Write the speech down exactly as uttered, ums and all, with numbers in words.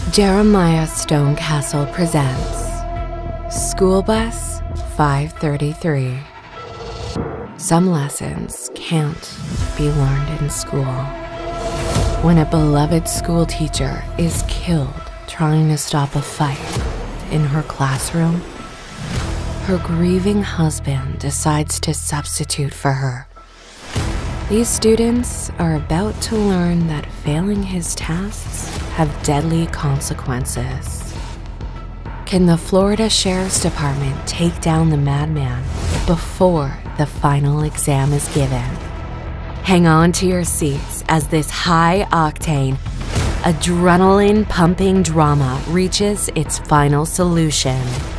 Jeremiah Stonecastle presents School Bus five thirty-three. Some lessons can't be learned in school. When a beloved school teacher is killed trying to stop a fight in her classroom, her grieving husband decides to substitute for her. These students are about to learn that failing his tasks have deadly consequences. Can the Florida Sheriff's Department take down the madman before the final exam is given? Hang on to your seats as this high-octane, adrenaline-pumping drama reaches its final solution.